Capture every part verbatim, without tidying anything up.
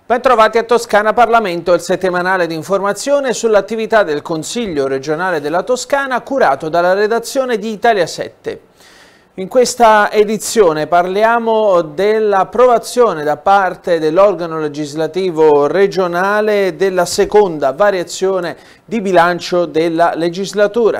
Bentrovati a Toscana Parlamento, il settimanale di informazione sull'attività del Consiglio regionale della Toscana curato dalla redazione di Italia sette. In questa edizione parliamo dell'approvazione da parte dell'organo legislativo regionale della seconda variazione di bilancio della legislatura.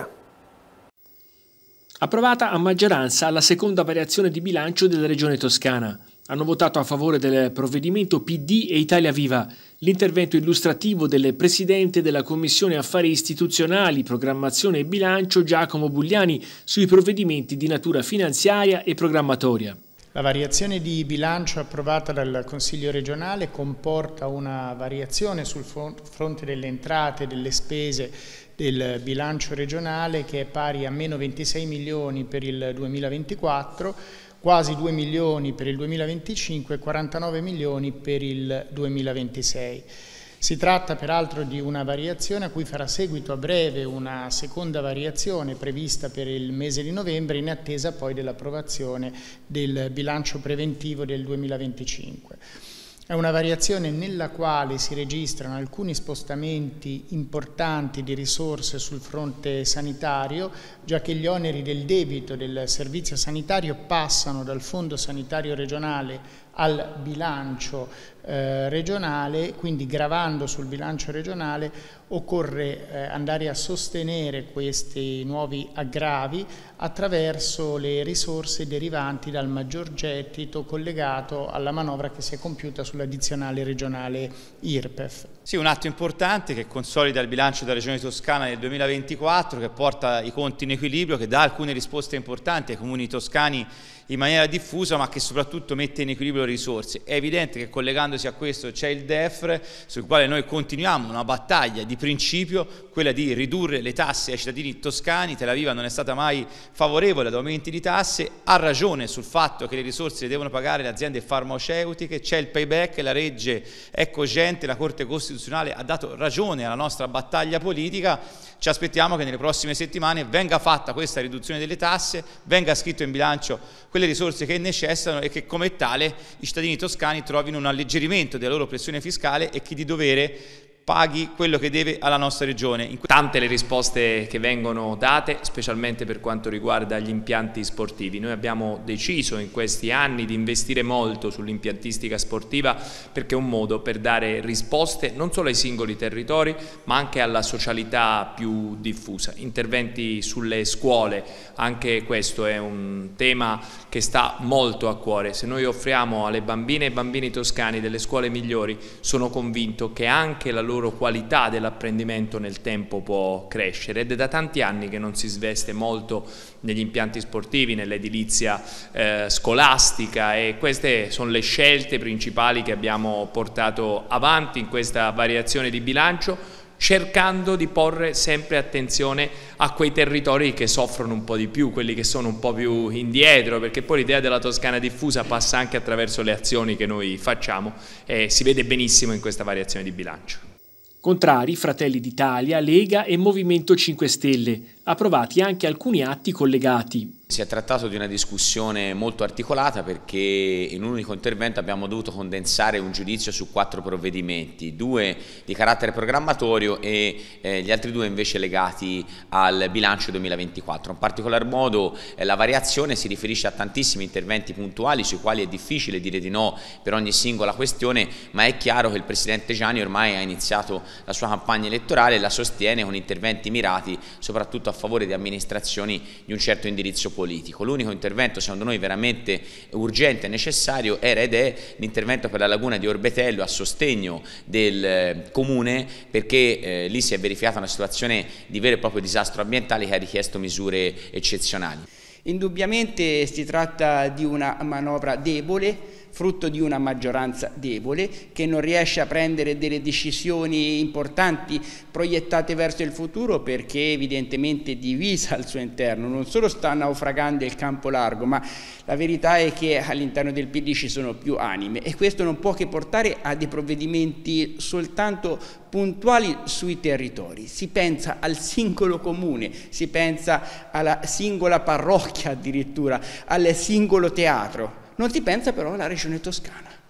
Approvata a maggioranza la seconda variazione di bilancio della Regione Toscana. Hanno votato a favore del provvedimento P D e Italia Viva. L'intervento illustrativo del Presidente della Commissione Affari Istituzionali, Programmazione e Bilancio, Giacomo Bugliani, sui provvedimenti di natura finanziaria e programmatoria. La variazione di bilancio approvata dal Consiglio regionale comporta una variazione sul fronte delle entrate e delle spese del bilancio regionale che è pari a meno ventisei milioni per il duemilaventiquattro, quasi due milioni per il duemilaventicinque e quarantanove milioni per il duemilaventisei. Si tratta peraltro di una variazione a cui farà seguito a breve una seconda variazione prevista per il mese di novembre in attesa poi dell'approvazione del bilancio preventivo del duemilaventicinque. È una variazione nella quale si registrano alcuni spostamenti importanti di risorse sul fronte sanitario, già che gli oneri del debito del servizio sanitario passano dal Fondo Sanitario Regionale al bilancio eh, regionale, quindi gravando sul bilancio regionale occorre eh, andare a sostenere questi nuovi aggravi attraverso le risorse derivanti dal maggior gettito collegato alla manovra che si è compiuta sull'addizionale regionale I R P E F. Sì, un atto importante che consolida il bilancio della Regione Toscana nel duemilaventiquattro, che porta i conti in equilibrio, che dà alcune risposte importanti ai comuni toscani in maniera diffusa, ma che soprattutto mette in equilibrio le risorse. È evidente che collegandosi a questo c'è il D E F R, sul quale noi continuiamo una battaglia di principio, quella di ridurre le tasse ai cittadini toscani. Italia Viva non è stata mai favorevole ad aumenti di tasse, ha ragione sul fatto che le risorse le devono pagare le aziende farmaceutiche, c'è il payback, la legge è cogente, la Corte Costituzionale ha dato ragione alla nostra battaglia politica. Ci aspettiamo che nelle prossime settimane venga fatta questa riduzione delle tasse, venga scritto in bilancio quelle risorse che necessitano e che come tale i cittadini toscani trovino un alleggerimento della loro pressione fiscale e chi di dovere paghi quello che deve alla nostra regione. Tante le risposte che vengono date, specialmente per quanto riguarda gli impianti sportivi. Noi abbiamo deciso in questi anni di investire molto sull'impiantistica sportiva perché è un modo per dare risposte non solo ai singoli territori ma anche alla socialità più diffusa. Interventi sulle scuole, anche questo è un tema che sta molto a cuore. Se noi offriamo alle bambine e bambini toscani delle scuole migliori, sono convinto che anche la loro qualità dell'apprendimento nel tempo può crescere ed è da tanti anni che non si sveste molto negli impianti sportivi, nell'edilizia eh, scolastica, e queste sono le scelte principali che abbiamo portato avanti in questa variazione di bilancio, cercando di porre sempre attenzione a quei territori che soffrono un po' di più, quelli che sono un po' più indietro, perché poi l'idea della Toscana diffusa passa anche attraverso le azioni che noi facciamo e si vede benissimo in questa variazione di bilancio. Contrari Fratelli d'Italia, Lega e Movimento cinque Stelle, approvati anche alcuni atti collegati. Si è trattato di una discussione molto articolata perché in un unico intervento abbiamo dovuto condensare un giudizio su quattro provvedimenti, due di carattere programmatorio e eh, gli altri due invece legati al bilancio duemilaventiquattro. In particolar modo eh, la variazione si riferisce a tantissimi interventi puntuali sui quali è difficile dire di no per ogni singola questione, ma è chiaro che il Presidente Gianni ormai ha iniziato la sua campagna elettorale e la sostiene con interventi mirati soprattutto a favore di amministrazioni di un certo indirizzo politico. L'unico intervento secondo noi veramente urgente e necessario era ed è l'intervento per la laguna di Orbetello a sostegno del eh, comune, perché eh, lì si è verificata una situazione di vero e proprio disastro ambientale che ha richiesto misure eccezionali. Indubbiamente si tratta di una manovra debole, frutto di una maggioranza debole che non riesce a prendere delle decisioni importanti proiettate verso il futuro perché evidentemente divisa al suo interno. Non solo sta naufragando il campo largo, ma la verità è che all'interno del P D ci sono più anime e questo non può che portare a dei provvedimenti soltanto puntuali sui territori. Si pensa al singolo comune, si pensa alla singola parrocchia addirittura, al singolo teatro. Non si pensa però alla Regione Toscana.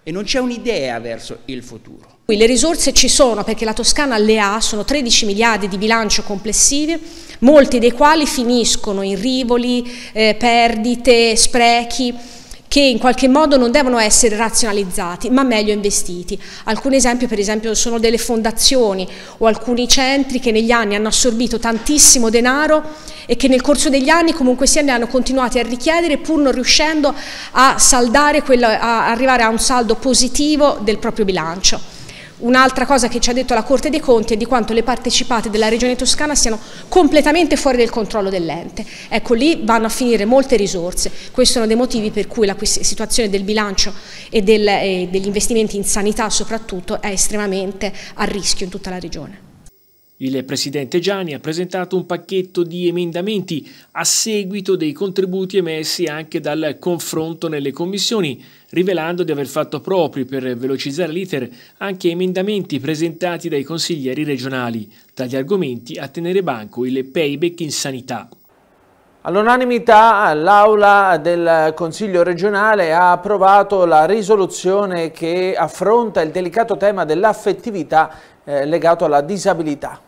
e non c'è un'idea verso il futuro. Le risorse ci sono perché la Toscana le ha, sono tredici miliardi di bilancio complessivi, molti dei quali finiscono in rivoli, eh, perdite, sprechi, che in qualche modo non devono essere razionalizzati, ma meglio investiti. Alcuni esempi, per esempio, sono delle fondazioni o alcuni centri che negli anni hanno assorbito tantissimo denaro e che nel corso degli anni comunque sia ne hanno continuati a richiedere pur non riuscendo a saldare, quello, a arrivare a un saldo positivo del proprio bilancio. Un'altra cosa che ci ha detto la Corte dei Conti è di quanto le partecipate della Regione Toscana siano completamente fuori del controllo dell'ente. Ecco, lì vanno a finire molte risorse. Questi sono dei motivi per cui la situazione del bilancio e, del, e degli investimenti in sanità soprattutto è estremamente a rischio in tutta la Regione. Il Presidente Gianni ha presentato un pacchetto di emendamenti a seguito dei contributi emessi anche dal confronto nelle commissioni, rivelando di aver fatto propri per velocizzare l'iter anche emendamenti presentati dai consiglieri regionali. Tra gli argomenti a tenere banco il payback in sanità. All'unanimità l'Aula del Consiglio regionale ha approvato la risoluzione che affronta il delicato tema dell'affettività eh, legato alla disabilità.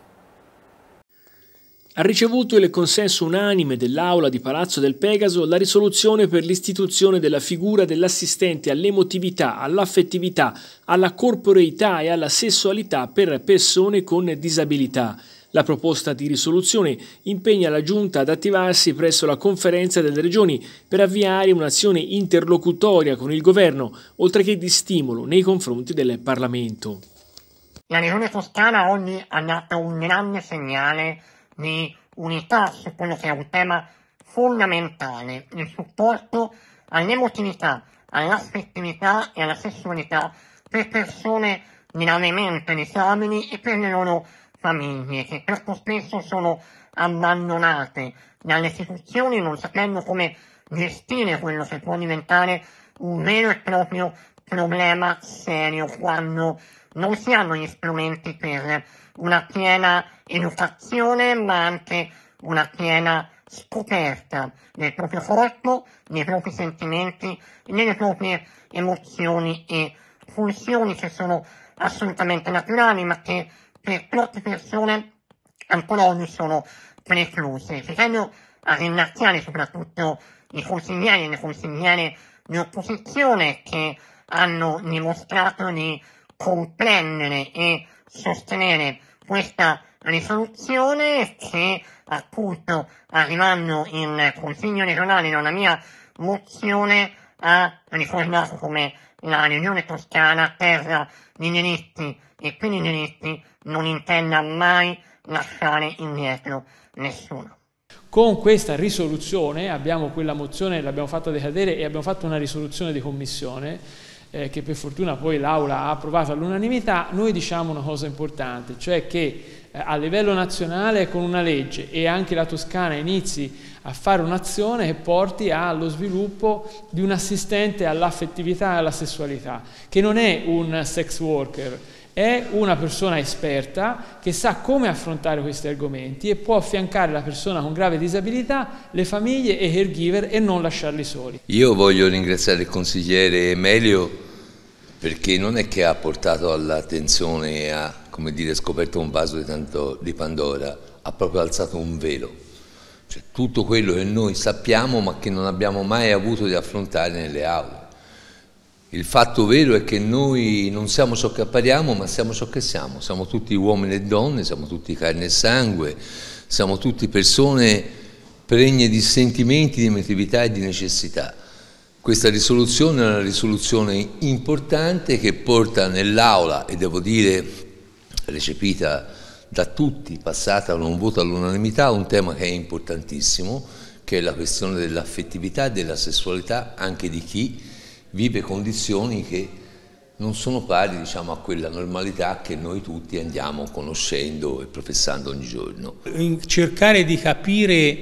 Ha ricevuto il consenso unanime dell'Aula di Palazzo del Pegaso la risoluzione per l'istituzione della figura dell'assistente all'emotività, all'affettività, alla corporeità e alla sessualità per persone con disabilità. La proposta di risoluzione impegna la Giunta ad attivarsi presso la Conferenza delle Regioni per avviare un'azione interlocutoria con il Governo, oltre che di stimolo nei confronti del Parlamento. La Regione Toscana oggi ha dato un grande segnale di unità su quello che è un tema fondamentale, il supporto all'emotività, all'affettività e alla sessualità per persone gravemente disabili e per le loro famiglie, che troppo spesso sono abbandonate dalle istituzioni non sapendo come gestire quello che può diventare un vero e proprio problema serio quando non si hanno gli strumenti per una piena educazione, ma anche una piena scoperta del proprio corpo, dei propri sentimenti, delle proprie emozioni e pulsioni che sono assolutamente naturali, ma che per troppe persone ancora oggi sono precluse. Ci tengo a ringraziare soprattutto i consiglieri e le consigliere di opposizione che hanno dimostrato di comprendere e sostenere questa risoluzione che appunto arrivando in Consiglio regionale da una mia mozione ha ricordato come la Regione Toscana, terra di diritti e quindi diritti, non intenda mai lasciare indietro nessuno. Con questa risoluzione abbiamo quella mozione, l'abbiamo fatta decadere e abbiamo fatto una risoluzione di commissione eh, che per fortuna poi l'Aula ha approvato all'unanimità. Noi diciamo una cosa importante, cioè che eh, a livello nazionale con una legge e anche la Toscana inizi a fare un'azione che porti allo sviluppo di un assistente all'affettività e alla sessualità, che non è un sex worker, è una persona esperta che sa come affrontare questi argomenti e può affiancare la persona con grave disabilità, le famiglie e i caregiver e non lasciarli soli. Io voglio ringraziare il consigliere Melio perché non è che ha portato all'attenzione e ha, come dire, scoperto un vaso di, tanto, di Pandora, ha proprio alzato un velo. Cioè, tutto quello che noi sappiamo ma che non abbiamo mai avuto di affrontare nelle aule. Il fatto vero è che noi non siamo ciò che appariamo, ma siamo ciò che siamo. Siamo tutti uomini e donne, siamo tutti carne e sangue, siamo tutti persone pregne di sentimenti, di emotività e di necessità. Questa risoluzione è una risoluzione importante che porta nell'Aula, e devo dire recepita da tutti, passata con un voto all'unanimità, un tema che è importantissimo, che è la questione dell'affettività e della sessualità anche di chi vive condizioni che non sono pari, diciamo, a quella normalità che noi tutti andiamo conoscendo e professando ogni giorno. Cercare di capire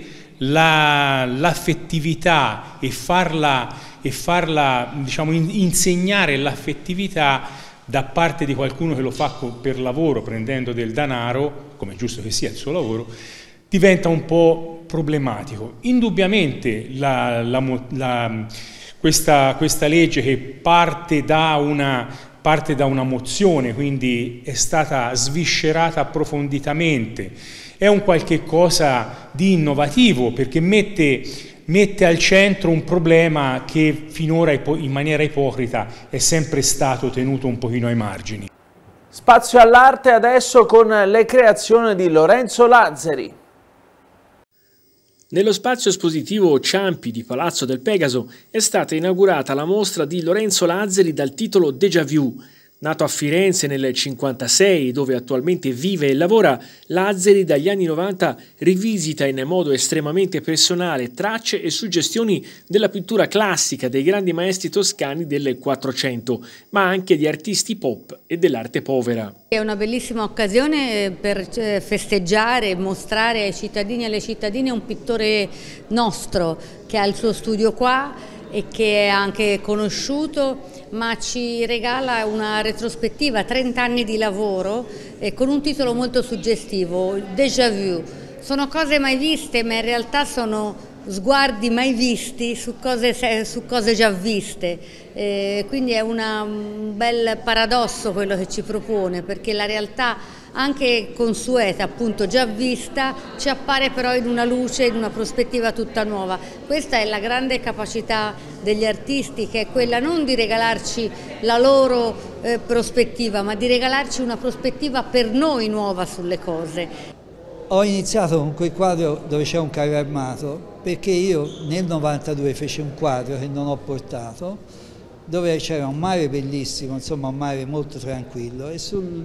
l'affettività la, e farla, e farla diciamo, in, insegnare l'affettività da parte di qualcuno che lo fa per lavoro, prendendo del denaro, come è giusto che sia il suo lavoro, diventa un po' problematico. Indubbiamente la, la, la questa, questa legge che parte da una... parte da una mozione, quindi è stata sviscerata approfonditamente, è un qualche cosa di innovativo perché mette, mette al centro un problema che finora in maniera ipocrita è sempre stato tenuto un pochino ai margini. Spazio all'arte adesso con le creazioni di Lorenzo Lazzari. Nello spazio espositivo Ciampi di Palazzo del Pegaso è stata inaugurata la mostra di Lorenzo Lazzari dal titolo Déjà Vu. Nato a Firenze nel cinquantasei, dove attualmente vive e lavora, Lazzari dagli anni novanta rivisita in modo estremamente personale tracce e suggestioni della pittura classica dei grandi maestri toscani del Quattrocento, ma anche di artisti pop e dell'arte povera. È una bellissima occasione per festeggiare e mostrare ai cittadini e alle cittadine un pittore nostro che ha il suo studio qua e che è anche conosciuto, ma ci regala una retrospettiva, trenta anni di lavoro, eh, con un titolo molto suggestivo, Déjà Vu. Sono cose mai viste, ma in realtà sono sguardi mai visti su cose, su cose già viste. Eh, quindi è una, un bel paradosso quello che ci propone, perché la realtà anche consueta, appunto già vista, ci appare però in una luce, in una prospettiva tutta nuova. Questa è la grande capacità degli artisti, che è quella non di regalarci la loro eh, prospettiva, ma di regalarci una prospettiva per noi nuova sulle cose. Ho iniziato con quel quadro dove c'è un carro armato, perché io nel novantadue feci un quadro che non ho portato, dove c'era un mare bellissimo, insomma un mare molto tranquillo, e sul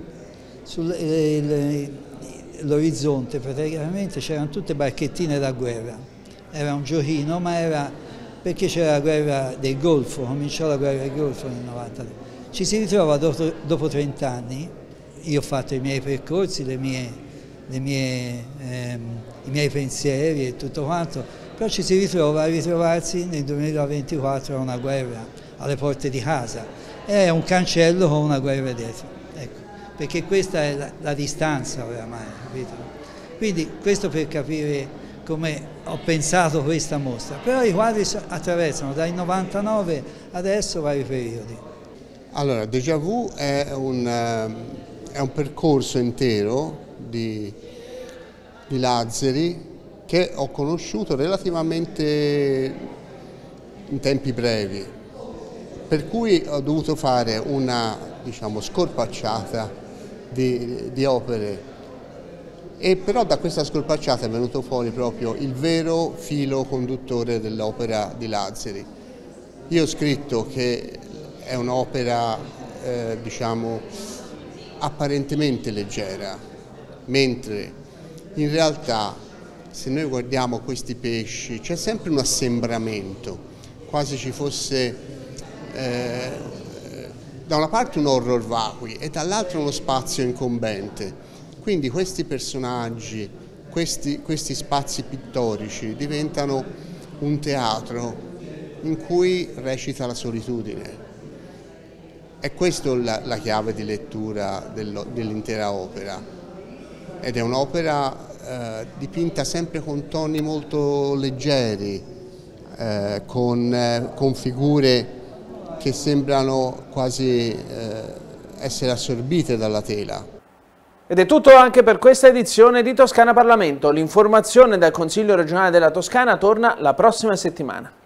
sull'orizzonte praticamente c'erano tutte barchettine da guerra. Era un giochino, ma era perché c'era la guerra del Golfo, cominciò la guerra del Golfo nel novantadue. Ci si ritrova dopo, dopo trenta anni, io ho fatto i miei percorsi, le mie, le mie, ehm, i miei pensieri e tutto quanto, però ci si ritrova a ritrovarsi nel duemilaventiquattro a una guerra alle porte di casa. È un cancello con una guerra dietro. Perché questa è la, la distanza oramai, capito? Quindi questo per capire come ho pensato questa mostra. Però i quadri attraversano dal novantanove adesso vari periodi. Allora, Déjà Vu è un, è un percorso intero di, di Lazzari che ho conosciuto relativamente in tempi brevi, per cui ho dovuto fare una, diciamo, scorpacciata Di, di opere, e però da questa scorpacciata è venuto fuori proprio il vero filo conduttore dell'opera di Lazzari. Io ho scritto che è un'opera eh, diciamo apparentemente leggera, mentre in realtà se noi guardiamo questi pesci c'è sempre un assembramento, quasi ci fosse eh, da una parte un horror vacui e dall'altra uno spazio incombente. Quindi questi personaggi, questi, questi spazi pittorici diventano un teatro in cui recita la solitudine. È questa la, la chiave di lettura dell'intera opera, ed è un'opera eh, dipinta sempre con toni molto leggeri, eh, con, eh, con figure che sembrano quasi eh, essere assorbite dalla tela. Ed è tutto anche per questa edizione di Toscana Parlamento. L'informazione dal Consiglio regionale della Toscana torna la prossima settimana.